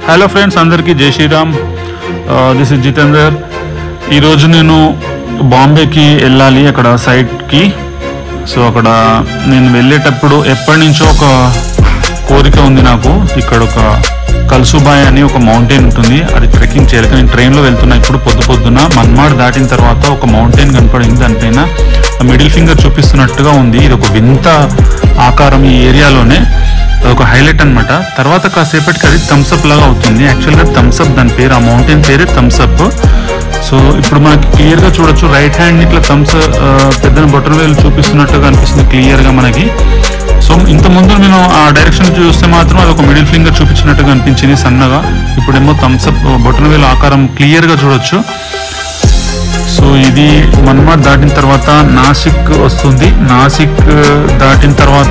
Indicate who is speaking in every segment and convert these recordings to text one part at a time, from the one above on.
Speaker 1: Hello friends, అందరికీ జై Sriram. This is Jitender. ఈరోజు నేను బాంబేకి వెళ్ళాలి, అక్కడ సైట్కి. సో అక్కడ నేను వెళ్ళేటప్పుడు ఎప్పటి నుంచో ఒక కోరిక ఉంది నాకు. ఇక్కడ ఒక కల్సుబాయ్ అని ఒక మౌంటైన్ ఉంటుంది, అది ట్రెక్కింగ్ చేయాలి. నేను ట్రైన్లో వెళ్తున్నా ఇప్పుడు పొద్దున మన్మాడ్ దాటిన తర్వాత ఒక మౌంటైన్ కనపడింది. దానిపైన మిడిల్ ఫింగర్ చూపిస్తున్నట్టుగా ఉంది. ఇది ఒక వింత ఆకారం ఈ ఏరియాలోనే, ఒక హైలైట్ అనమాట. తర్వాత కాసేపటికి అది థమ్స్అప్ లాగా అవుతుంది. యాక్చువల్గా థమ్స్అప్ దాని పేరు, ఆ మౌంటైన్ పేరే థమ్స్అప్. సో ఇప్పుడు మనకి క్లియర్గా చూడొచ్చు, రైట్ హ్యాండ్ ఇట్లా పెద్ద బొటన వేలు చూపిస్తున్నట్టుగా అనిపిస్తుంది క్లియర్గా మనకి. సో ఇంతకుముందు నేను ఆ డైరెక్షన్ చూస్తే మాత్రం అది ఒక మిడిల్ ఫింగర్ చూపించినట్టుగా అనిపించింది సన్నగా. ఇప్పుడేమో థమ్స్అప్ బొటన వేలు ఆకారం క్లియర్గా చూడొచ్చు. సో ఇది మన్మాడ్ దాటిన తర్వాత నాసిక్ వస్తుంది. నాసిక్ దాటిన తర్వాత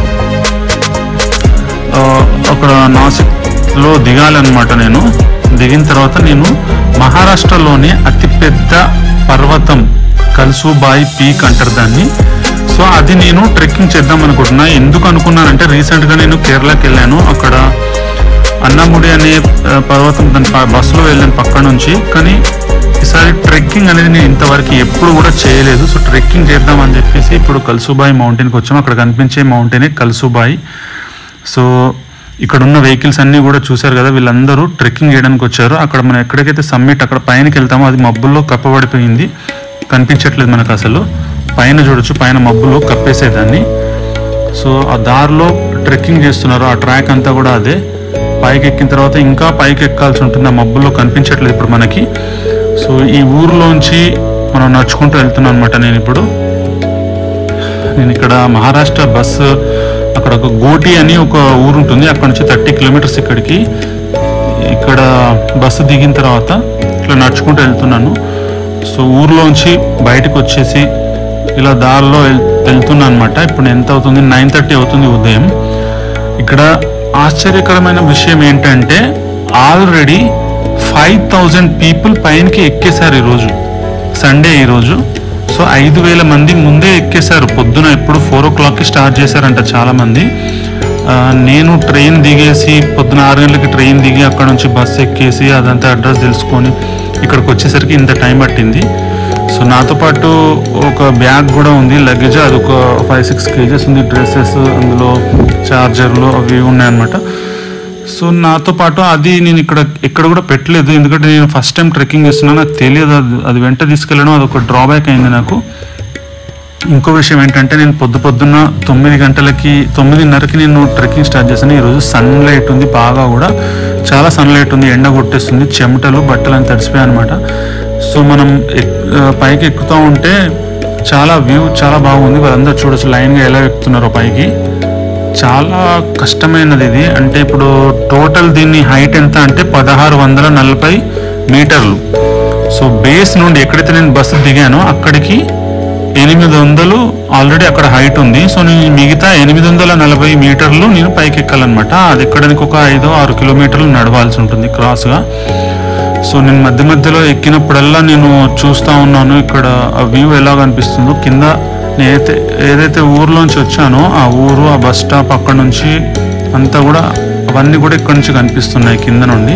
Speaker 1: అక్కడ నాసిక్లో దిగాలన్నమాట. నేను దిగిన తర్వాత నేను మహారాష్ట్రలోని అతిపెద్ద పర్వతం కల్సుబాయ్ పీక్ అంటారు దాన్ని. సో అది నేను ట్రెక్కింగ్ చేద్దాం అనుకుంటున్నా. ఎందుకు అనుకున్నానంటే రీసెంట్గా నేను కేరళకి వెళ్ళాను. అక్కడ అన్నముడి అనే పర్వతం దాని బస్సులో వెళ్ళాను పక్క నుంచి. కానీ ఈసారి ట్రెక్కింగ్ అనేది నేను ఇంతవరకు ఎప్పుడు కూడా చేయలేదు. సో ట్రెక్కింగ్ చేద్దామని చెప్పేసి ఇప్పుడు కల్సుబాయ్ మౌంటైన్కి వచ్చాము. అక్కడ కనిపించే మౌంటైనే కల్సుబాయ్. సో ఇక్కడ ఉన్న వెహికల్స్ అన్నీ కూడా చూశారు కదా, వీళ్ళందరూ ట్రెక్కింగ్ చేయడానికి వచ్చారు. అక్కడ మనం ఎక్కడికైతే సమ్మిట్ అక్కడ పైనకి వెళ్తామో అది మబ్బుల్లో కప్పబడిపోయింది, కనిపించట్లేదు మనకు అసలు. పైన చూడొచ్చు, పైన మబ్బులో కప్పేసేదాన్ని. సో ఆ దారిలో ట్రెక్కింగ్ చేస్తున్నారు, ఆ ట్రాక్ అంతా కూడా అదే. పైకి ఎక్కిన తర్వాత ఇంకా పైకి ఎక్కాల్సి ఉంటుంది, ఆ మబ్బుల్లో కనిపించట్లేదు ఇప్పుడు మనకి. సో ఈ ఊర్లోంచి మనం నడుచుకుంటూ వెళ్తున్నాం అనమాట. నేను ఇక్కడ మహారాష్ట్ర బస్సు, అక్కడ ఒక గోటి అని ఒక ఊరు ఉంటుంది, అక్కడ నుంచి 30 కిలోమీటర్స్ ఇక్కడికి. ఇక్కడ బస్సు దిగిన తర్వాత ఇట్లా నడుచుకుంటూ వెళ్తున్నాను. సో ఊర్లోంచి బయటకు వచ్చేసి ఇలా దారిలో వెళ్తున్నాను అనమాట. ఇప్పుడు ఎంత అవుతుంది, 9:30 అవుతుంది ఉదయం. ఇక్కడ ఆశ్చర్యకరమైన విషయం ఏంటంటే ఆల్రెడీ 5,000 పీపుల్ పైనకి ఎక్కేశారు ఈరోజు, సండే ఈరోజు. సో 5,000 మంది ముందే ఎక్కేశారు. పొద్దున ఎప్పుడు 4 o'clockకి స్టార్ట్ చేశారంట చాలామంది. నేను ట్రైన్ దిగేసి పొద్దున 6 గంటలకి ట్రైన్ దిగి అక్కడ నుంచి బస్సు ఎక్కేసి అదంతా అడ్రస్ తెలుసుకొని ఇక్కడికి వచ్చేసరికి ఇంత టైం పట్టింది. సో నాతో పాటు ఒక బ్యాగ్ కూడా ఉంది, లగేజ్. అది ఒక 5-6 kgs ఉంది. డ్రెస్సెస్, అందులో చార్జర్లు అవి ఉన్నాయన్నమాట. సో నాతో పాటు అది నేను ఎక్కడ కూడా పెట్టలేదు, ఎందుకంటే నేను ఫస్ట్ టైం ట్రెక్కింగ్ చేస్తున్నాను, నాకు తెలియదు. అది వెంట తీసుకెళ్ళడం అది ఒక డ్రాబ్యాక్ అయింది నాకు. ఇంకో విషయం ఏంటంటే నేను పొద్దున 9:30కి నేను ట్రెక్కింగ్ స్టార్ట్ చేశాను. ఈరోజు సన్లైట్ ఉంది బాగా, కూడా చాలా సన్లైట్ ఉంది, ఎండ కొట్టేస్తుంది, చెమటలు బట్టలు అని తడిసిపోయాయి అనమాట. సో మనం పైకి ఎక్కుతూ ఉంటే చాలా వ్యూ చాలా బాగుంది. వాళ్ళందరూ చూడొచ్చు లైన్గా ఎలా ఎక్కుతున్నారో పైకి. చాలా కష్టమైనది ఇది. అంటే ఇప్పుడు టోటల్ దీన్ని హైట్ ఎంత అంటే 1640 మీటర్లు. సో బేస్ నుండి ఎక్కడైతే నేను బస్సు దిగానో అక్కడికి 800 ఆల్రెడీ అక్కడ హైట్ ఉంది. సో నేను మిగతా 840 మీటర్లు నేను పైకి ఎక్కాలన్నమాట. అది ఎక్కడానికి ఒక 5-6 కిలోమీటర్లు నడవాల్సి ఉంటుంది క్రాస్గా. సో నేను మధ్యలో ఎక్కినప్పుడల్లా నేను చూస్తూ ఉన్నాను ఇక్కడ ఆ వ్యూ ఎలా కనిపిస్తుందో కింద. నేనైతే ఏదైతే ఊర్లోంచి వచ్చానో ఆ ఊరు, ఆ బస్ స్టాప్ అక్కడ నుంచి అంతా కూడా అవన్నీ కూడా ఇక్కడ నుంచి కనిపిస్తున్నాయి కింద నుండి.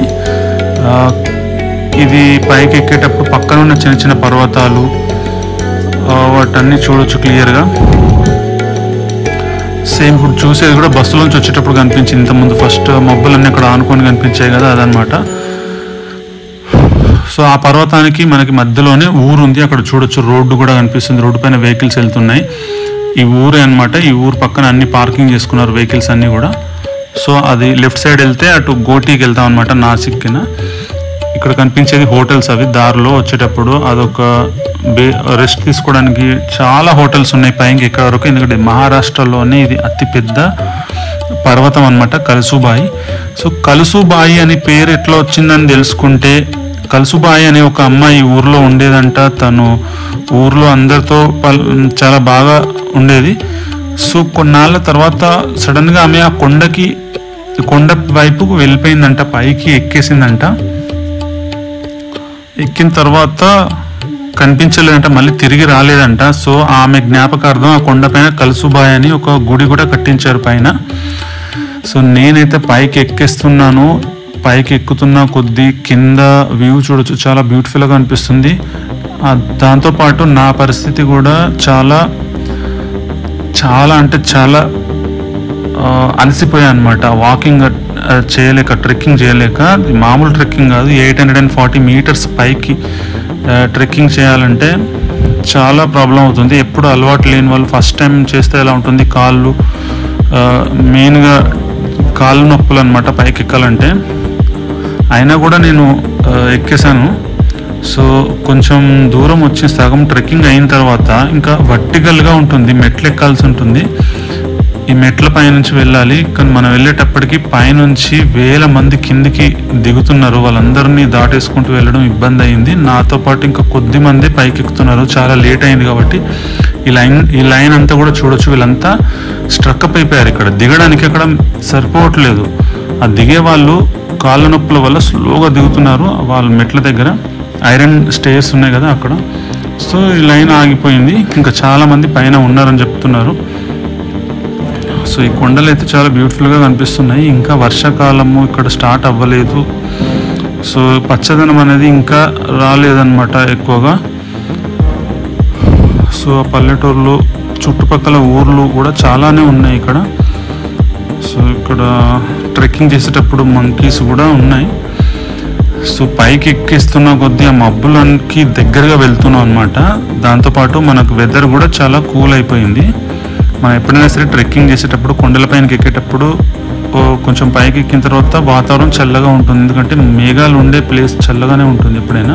Speaker 1: ఇది పైకి ఎక్కేటప్పుడు పక్కన ఉన్న చిన్న చిన్న పర్వతాలు వాటన్నీ చూడొచ్చు క్లియర్గా. సేమ్ ఇప్పుడు చూసేది కూడా బస్సులోంచి వచ్చేటప్పుడు కనిపించింది. ఇంతకుముందు ఫస్ట్ మబ్బులన్నీ అక్కడ ఆనుకొని కనిపించాయి కదా, అదనమాట. సో ఆ పర్వతానికి మనకి మధ్యలోనే ఊరు ఉంది, అక్కడ చూడొచ్చు రోడ్డు కూడా కనిపిస్తుంది, రోడ్డు పైన వెహికల్స్ వెళ్తున్నాయి. ఈ ఊరే అనమాట. ఈ ఊరు పక్కన అన్ని పార్కింగ్ చేసుకున్నారు వెహికల్స్ అన్నీ కూడా. సో అది లెఫ్ట్ సైడ్ వెళ్తే అటు గోటీకి వెళ్తాం అనమాట, నాసిక్కిన. ఇక్కడ కనిపించేది హోటల్స్. అవి దారిలో వచ్చేటప్పుడు అదొక రెస్ట్ తీసుకోవడానికి చాలా హోటల్స్ ఉన్నాయి పైకి ఎక్కడ వరకు. ఎందుకంటే మహారాష్ట్రలోనే ఇది అతిపెద్ద పర్వతం అనమాట కల్సుబాయ్. సో కల్సుబాయ్ అని పేరు ఎట్లా వచ్చిందని తెలుసుకుంటే, కల్సుబాయ్ అనే ఒక అమ్మాయి ఊర్లో ఉండేదంట. తను ఊర్లో అందరితో చాలా బాగా ఉండేది. సో కొన్నాళ్ళ తర్వాత సడన్గా ఆమె ఆ కొండ వైపుకు వెళ్ళిపోయిందంట, పైకి ఎక్కేసిందంట. ఎక్కిన తర్వాత కనిపించలేదంట, మళ్ళీ తిరిగి రాలేదంట. సో ఆమె జ్ఞాపకార్థం ఆ కొండపైన కల్సుబాయ్ అని ఒక గుడి కూడా కట్టించారు పైన. సో నేనైతే పైకి ఎక్కేస్తున్నాను. పైకి ఎక్కుతున్న కొద్దీ కింద వ్యూ చూడొచ్చు, చాలా బ్యూటిఫుల్గా అనిపిస్తుంది. దాంతోపాటు నా పరిస్థితి కూడా చాలా చాలా అంటే చాలా అలసిపోయా అనమాట. వాకింగ్ చేయలేక, ట్రెక్కింగ్ చేయలేక. మామూలు ట్రెక్కింగ్ కాదు, 840 మీటర్స్ పైకి ట్రెక్కింగ్ చేయాలంటే చాలా ప్రాబ్లం అవుతుంది. ఎప్పుడు అలవాటు లేని వాళ్ళు ఫస్ట్ టైం చేస్తే ఎలా ఉంటుంది, కాళ్ళు మెయిన్గా కాళ్ళు నొప్పులు అనమాట పైకి ఎక్కాలంటే. అయినా కూడా నేను ఎక్కేసాను. సో కొంచెం దూరం వచ్చి సగం ట్రెక్కింగ్ అయిన తర్వాత ఇంకా వర్టికల్గా ఉంటుంది, మెట్లు ఎక్కాల్సి ఉంటుంది. ఈ మెట్ల పైనుంచి వెళ్ళాలి, కానీ మనం వెళ్ళేటప్పటికి పైనుంచి వేల మంది కిందికి దిగుతున్నారు. వాళ్ళందరినీ దాటేసుకుంటూ వెళ్ళడం ఇబ్బంది అయింది. నాతో పాటు ఇంకా కొద్ది మంది పైకి ఎక్కుతున్నారు. చాలా లేట్ అయింది కాబట్టి ఈ లైన్ అంతా కూడా చూడొచ్చు. వీళ్ళంతా స్ట్రక్అప్ అయిపోయారు. ఇక్కడ దిగడానికి అక్కడ సరిపోవట్లేదు. ఆ దిగే వాళ్ళు కాళ్ళ నొప్పుల వల్ల స్లోగా దిగుతున్నారు. వాళ్ళ మెట్ల దగ్గర ఐరన్ స్టేర్స్ ఉన్నాయి కదా అక్కడ. సో ఈ లైన్ ఆగిపోయింది. ఇంకా చాలామంది పైన ఉన్నారని చెప్తున్నారు. సో ఈ కొండలు అయితే చాలా బ్యూటిఫుల్గా కనిపిస్తున్నాయి. ఇంకా వర్షాకాలము ఇక్కడ స్టార్ట్ అవ్వలేదు. సో పచ్చదనం అనేది ఇంకా రాలేదన్నమాట ఎక్కువగా. సో పల్లెటూర్లు చుట్టుపక్కల ఊర్లు కూడా చాలానే ఉన్నాయి ఇక్కడ. సో ఇక్కడ ట్రెక్కింగ్ చేసేటప్పుడు మంకీస్ కూడా ఉన్నాయి. సో పైకి ఎక్కిస్తున్న కొద్దీ ఆ మబ్బులకి దగ్గరగా వెళ్తున్నాం అనమాట. దాంతోపాటు మనకు వెదర్ కూడా చాలా కూల్ అయిపోయింది. మనం ఎప్పుడైనా సరే ట్రెక్కింగ్ చేసేటప్పుడు కొండలపైనకి ఎక్కేటప్పుడు కొంచెం పైకి ఎక్కిన తర్వాత వాతావరణం చల్లగా ఉంటుంది. ఎందుకంటే మేఘాలు ఉండే ప్లేస్ చల్లగానే ఉంటుంది ఎప్పుడైనా.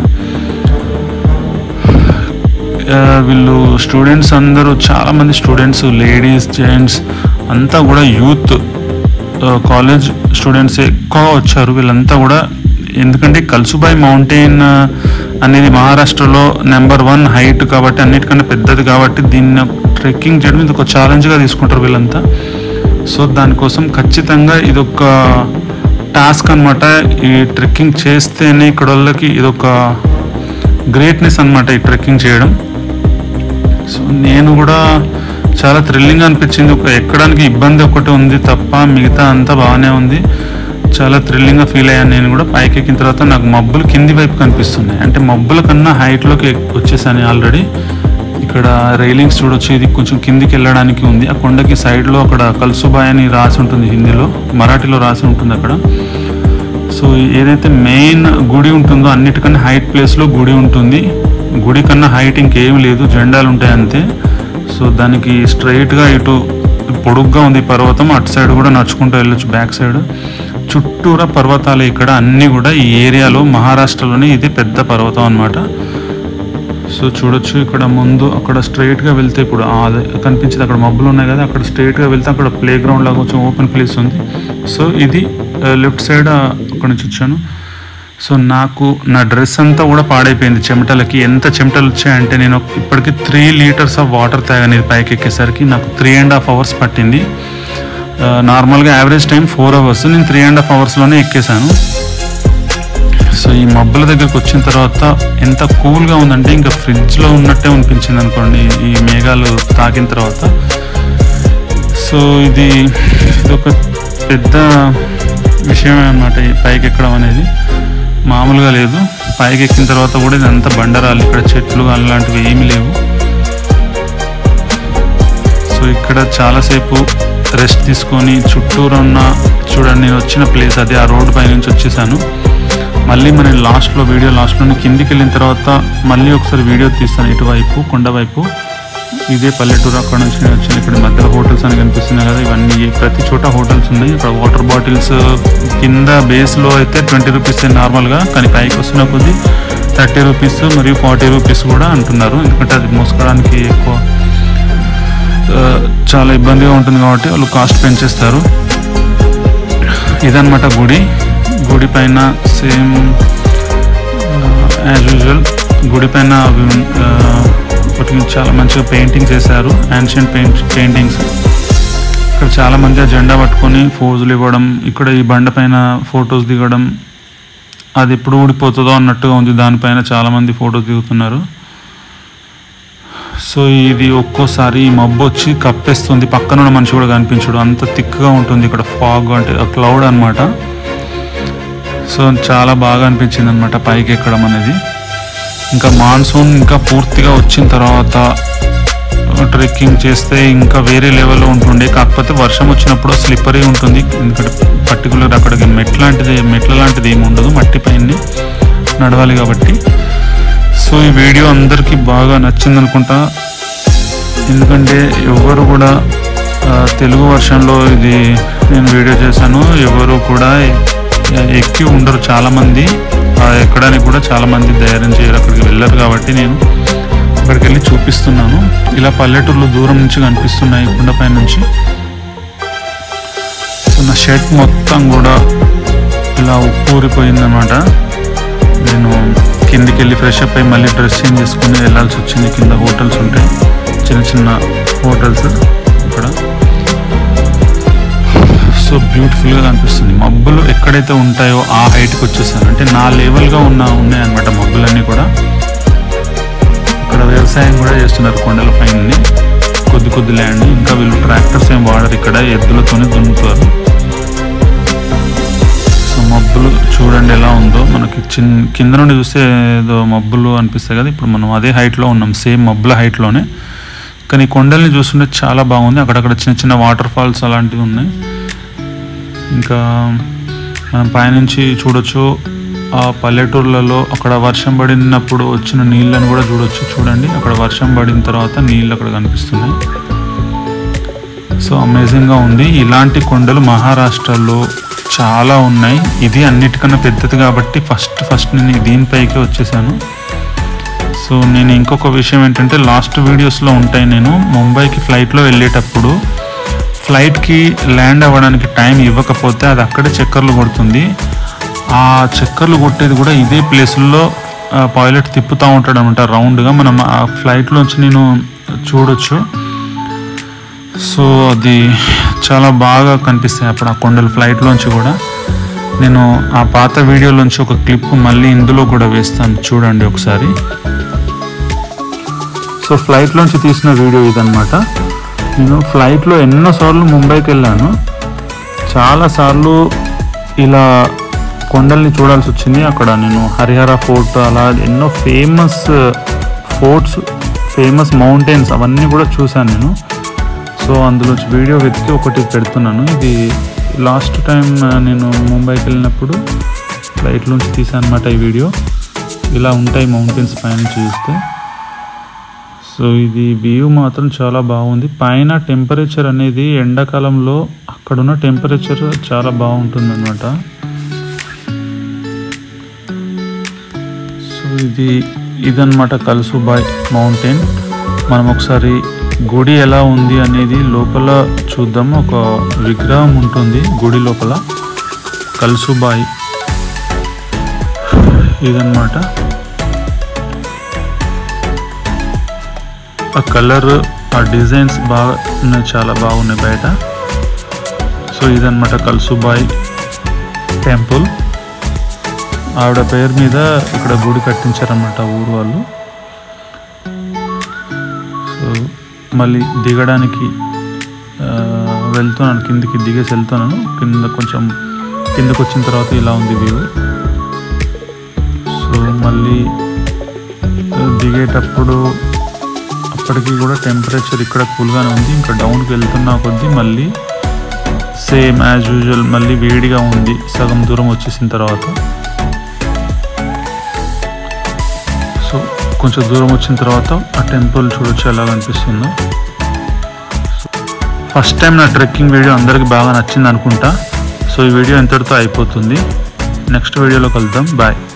Speaker 1: వీళ్ళు స్టూడెంట్స్ అందరూ, చాలామంది స్టూడెంట్స్, లేడీస్, జెంట్స్ అంతా కూడా యూత్, కాలేజ్ స్టూడెంట్స్ ఎక్కువగా వచ్చారు. వీళ్ళంతా కూడా ఎందుకంటే కల్సుబాయ్ మౌంటైన్ అనేది మహారాష్ట్రలో నెంబర్ 1 హైట్ కాబట్టి, అన్నిటికన్నా పెద్దది కాబట్టి దీన్ని ట్రెక్కింగ్ చేయడం ఇది ఒక ఛాలెంజ్గా తీసుకుంటారు వీళ్ళంతా. సో దానికోసం ఖచ్చితంగా ఇదొక టాస్క్ అనమాట. ఈ ట్రెక్కింగ్ చేస్తేనే ఇక్కడ వాళ్ళకి ఇదొక గ్రేట్నెస్ అనమాట ఈ ట్రెక్కింగ్ చేయడం. సో నేను కూడా చాలా థ్రిల్లింగ్ అనిపించింది. ఒక ఎక్కడానికి ఇబ్బంది ఒకటి ఉంది తప్ప మిగతా అంతా బాగానే ఉంది. చాలా థ్రిల్లింగ్గా ఫీల్ అయ్యాను నేను కూడా. పైకి ఎక్కిన తర్వాత నాకు మబ్బులు కింది వైపు కనిపిస్తున్నాయి. అంటే మబ్బుల కన్నా హైట్లోకి వచ్చేసాను ఆల్రెడీ. ఇక్కడ రైలింగ్స్ చూడొచ్చు. ఇది కొంచెం కిందికి వెళ్ళడానికి ఉంది. ఆ కొండకి సైడ్లో అక్కడ కల్సుబాయ్ అని రాసి ఉంటుంది హిందీలో, మరాఠీలో రాసి ఉంటుంది అక్కడ. సో ఏదైతే మెయిన్ గుడి ఉంటుందో అన్నిటికన్నా హైట్ ప్లేస్లో గుడి ఉంటుంది. గుడి కన్నా హైట్ ఇంకేం లేదు, జెండాలు ఉంటాయి అంతే. సో దానికి స్ట్రైట్గా ఇటు పొడుగ్గా ఉంది పర్వతం. అటు సైడ్ కూడా నడుచుకుంటూ వెళ్ళొచ్చు, బ్యాక్ సైడ్. చుట్టూరా పర్వతాలు ఇక్కడ అన్నీ కూడా. ఈ ఏరియాలో మహారాష్ట్రలోనే ఇది పెద్ద పర్వతం అన్నమాట. సో చూడొచ్చు ఇక్కడ ముందు అక్కడ స్ట్రైట్గా వెళ్తే ఇప్పుడు అదే కనిపించింది, అక్కడ మబ్బులు ఉన్నాయి కదా, అక్కడ స్ట్రైట్గా వెళ్తే అక్కడ ప్లే గ్రౌండ్ లాగా కొంచెం ఓపెన్ ప్లేస్ ఉంది. సో ఇది లెఫ్ట్ సైడ్ అక్కడ నుంచి వచ్చాను. సో నాకు నా డ్రెస్ అంతా కూడా పాడైపోయింది చెమటలకి. ఎంత చెమటలు వచ్చాయంటే నేను ఇప్పటికీ 3 లీటర్స్ ఆఫ్ వాటర్ తాగాను పైకి ఎక్కేసరికి. నాకు 3.5 అవర్స్ పట్టింది. నార్మల్గా యావరేజ్ టైం 4 అవర్స్, నేను 3.5 అవర్స్లోనే ఎక్కేసాను. సో ఈ మబ్బుల దగ్గరకు వచ్చిన తర్వాత ఎంత కూల్గా ఉందంటే ఇంకా ఫ్రిడ్జ్లో ఉన్నట్టే అనిపించింది అనుకోండి ఈ మేఘాలు తాకిన తర్వాత. సో ఇది ఒక పెద్ద విషయమే అన్నమాట ఈ పైకి ఎక్కడం అనేది, మామూలుగా లేదు. పైకి ఎక్కిన తర్వాత కూడా ఇదంతా బండరాలు, ఇక్కడ చెట్లు అలాంటివి ఏమీ లేవు. సో ఇక్కడ చాలాసేపు రెస్ట్ తీసుకొని చుట్టూరు ఉన్న చూడండి నేను వచ్చిన ప్లేస్ అది, ఆ రోడ్డు పై నుంచి వచ్చేసాను. మళ్ళీ మన వీడియో లాస్ట్లోని కిందికి వెళ్ళిన తర్వాత మళ్ళీ ఒకసారి వీడియో తీస్తాను ఇటువైపు కొండ వైపు. ఇదే పల్లెటూరు, అక్కడ నుంచి నేను వచ్చాను. ఇక్కడ మధ్యలో హోటల్స్ అని కనిపిస్తున్నాయి కదా, ఇవన్నీ ప్రతి చోట హోటల్స్ ఉన్నాయి. ఇక్కడ వాటర్ బాటిల్స్ కింద బేస్లో అయితే 20 రూపీస్ నార్మల్గా, కానీ పైకి వస్తున్న కొద్దీ 30 రూపీస్ మరియు 40 రూపీస్ కూడా అంటున్నారు. ఎందుకంటే అది మోసుకోవడానికి ఎక్కువ చాలా ఇబ్బందిగా ఉంటుంది కాబట్టి వాళ్ళు కాస్ట్ పెంచేస్తారు. ఇదన్నమాట గుడి పైన సేమ్ యాజ్ యూజువల్. గుడి పైన ఒకటి చాలా మంచిగా పెయింటింగ్ చేశారు, యాన్షియంట్ పెయింటింగ్స్. ఇక్కడ చాలామంది ఆ జెండా పట్టుకొని ఫోజులు ఇవ్వడం, ఇక్కడ ఈ బండ పైన ఫొటోస్ దిగడం, అది ఎప్పుడు ఊడిపోతుందో అన్నట్టుగా ఉంది. దానిపైన చాలామంది ఫొటోస్ దిగుతున్నారు. సో ఇది ఒక్కోసారి మబ్బు వచ్చి కప్పేస్తుంది, పక్కన ఉన్న మనిషి కూడా కనిపించడు, అంత థిక్గా ఉంటుంది ఇక్కడ. ఫాగ్ అంటే క్లౌడ్ అనమాట. సో చాలా బాగా అనిపించింది అనమాట పైకి ఎక్కడం అనేది. ఇంకా మాన్సూన్ ఇంకా పూర్తిగా వచ్చిన తర్వాత ట్రెక్కింగ్ చేస్తే ఇంకా వేరే లెవెల్లో ఉంటుండే. కాకపోతే వర్షం వచ్చినప్పుడు స్లిప్పరీ ఉంటుంది, ఎందుకంటే పర్టికులర్ అక్కడికి మెట్ల లాంటిది ఏమి ఉండదు, మట్టి పైన నడవాలి కాబట్టి. సో ఈ వీడియో అందరికీ బాగా నచ్చింది అనుకుంటా, ఎందుకంటే ఎవరు కూడా తెలుగు వర్షన్లో ఇది నేను వీడియో చేశాను, ఎవరు కూడా ఎక్కి ఉండరు. చాలామంది ఎక్కడానికి కూడా చాలామంది ధైర్యం చేయరు, అక్కడికి వెళ్ళరు. కాబట్టి నేను అక్కడికి వెళ్ళి చూపిస్తున్నాను. ఇలా పల్లెటూర్లు దూరం నుంచి కనిపిస్తున్నాయి కొండపై నుంచి. సో నా షర్ట్ మొత్తం కూడా ఇలా ఉప్పూరిపోయిందన్నమాట. నేను కిందికి వెళ్ళి ఫ్రెష్ అప్ అయ్యి మళ్ళీ డ్రెస్ చేంజ్ చేసుకుని వెళ్ళాల్సి వచ్చింది. కింద హోటల్స్ ఉంటాయి, చిన్న చిన్న హోటల్స్ ఇక్కడ. సో బ్యూటిఫుల్గా కనిపిస్తుంది. మబ్బులు ఎక్కడైతే ఉంటాయో ఆ హైట్కి వచ్చేసాను, అంటే నా లెవెల్గా ఉన్నాయన్నమాట మబ్బులన్నీ కూడా. ఇక్కడ వ్యవసాయం కూడా చేస్తున్నారు కొండల పైన, కొద్ది ల్యాండ్. ఇంకా వీళ్ళు ట్రాక్టర్స్ ఏం వాడరు, ఇక్కడ ఎద్దులతోనే దున్నుతారు. సో మబ్బులు చూడండి ఎలా ఉందో. మనకి కింద నుండి చూస్తే ఏదో మబ్బులు అనిపిస్తాయి కదా, ఇప్పుడు మనం అదే హైట్లో ఉన్నాం, సేమ్ మబ్బుల హైట్లోనే. కానీ కొండల్ని చూస్తుంటే చాలా బాగుంది. అక్కడక్కడ చిన్న చిన్న వాటర్ ఫాల్స్ అలాంటివి ఉన్నాయి. ఇంకా మనం పైనుంచి చూడొచ్చు ఆ పల్లెటూర్లలో అక్కడ వర్షం పడినప్పుడు వచ్చిన నీళ్ళను కూడా చూడొచ్చు. చూడండి, అక్కడ వర్షం పడిన తర్వాత నీళ్ళు అక్కడ కనిపిస్తున్నాయి. సో అమేజింగ్గా ఉంది. ఇలాంటి కొండలు మహారాష్ట్రలో చాలా ఉన్నాయి. ఇది అన్నిటికన్నా పెద్దది కాబట్టి ఫస్ట్ నేను దీనిపైకి వచ్చేసాను. సో నేను ఇంకొక విషయం ఏంటంటే, లాస్ట్ వీడియోస్లో ఉంటాయి. నేను ముంబైకి ఫ్లైట్లో వెళ్ళేటప్పుడు ఫ్లైట్కి ల్యాండ్ అవ్వడానికి టైం ఇవ్వకపోతే అది అక్కడే చక్కర్లు కొడుతుంది. ఆ చక్కర్లు కొట్టేది కూడా ఇదే ప్లేసుల్లో పైలట్ తిప్పుతూ ఉంటాడు అనమాట రౌండ్గా. మనం ఆ ఫ్లైట్లోంచి నేను చూడొచ్చు. సో అది చాలా బాగా కనిపిస్తాయి అప్పుడు ఆ కొండలు ఫ్లైట్లోంచి కూడా. నేను ఆ పాత వీడియోలోంచి ఒక క్లిప్ మళ్ళీ ఇందులో కూడా వేస్తాను, చూడండి ఒకసారి. సో ఫ్లైట్లోంచి తీసిన వీడియో ఇదనమాట. నేను ఫ్లైట్లో ఎన్నోసార్లు ముంబైకి వెళ్ళాను, చాలాసార్లు ఇలా కొండల్ని చూడాల్సి వచ్చింది. అక్కడ నేను హరిహర ఫోర్ట్, అలా ఎన్నో ఫేమస్ ఫోర్ట్స్, ఫేమస్ మౌంటైన్స్ అవన్నీ కూడా చూశాను నేను. సో అందులోంచి వీడియో వెతికి ఒకటి పెడుతున్నాను. ఇది లాస్ట్ టైం నేను ముంబైకి వెళ్ళినప్పుడు ఫ్లైట్లోంచి తీసాను అనమాట ఈ వీడియో. ఇలా ఉంటాయి మౌంటైన్స్ పైన చూస్తే. సో ఇది వ్యూ మాత్రం చాలా బాగుంది. పైన టెంపరేచర్ అనేది ఎండాకాలంలో అక్కడున్న టెంపరేచర్ చాలా బాగుంటుంది అన్నమాట. సో ఇదన్నమాట కల్సుబాయ్ మౌంటైన్. మనం ఒకసారి గుడి ఎలా ఉంది అనేది లోపల చూద్దాం. ఒక విగ్రహం ఉంటుంది గుడి లోపల, కల్సుబాయ్ ఇదన్నమాట. ఆ కలర్, ఆ డిజైన్స్ బాగా ఉన్నాయి, చాలా బాగున్నాయి బయట. సో ఇదన్నమాట కల్సుబాయ్ టెంపుల్. ఆవిడ పేరు మీద ఇక్కడ గుడి కట్టించారన్నమాట ఊరు వాళ్ళు. సో మళ్ళీ దిగడానికి వెళ్తున్నాను, కిందికి దిగేసి వెళ్తున్నాను. కొంచెం కిందకు వచ్చిన తర్వాత ఇలా ఉంది వ్యూ. సో మళ్ళీ దిగేటప్పుడు అప్పటికి కూడా టెంపరేచర్ ఇక్కడ కూల్గానే ఉంది. ఇంకా డౌన్కి వెళ్తున్నా కొద్దీ మళ్ళీ సేమ్ యాజ్ యూజువల్ మళ్ళీ వేడిగా ఉంది సగం దూరం వచ్చేసిన తర్వాత. సో కొంచెం దూరం వచ్చిన తర్వాత ఆ టెంపుల్ చూడొచ్చు ఎలా కనిపిస్తుందో. ఫస్ట్ టైం నా ట్రెక్కింగ్ వీడియో అందరికీ బాగా నచ్చింది అనుకుంటా. సో ఈ వీడియో ఇంతటితో అయిపోతుంది. నెక్స్ట్ వీడియోలో కలుద్దాం. బాయ్.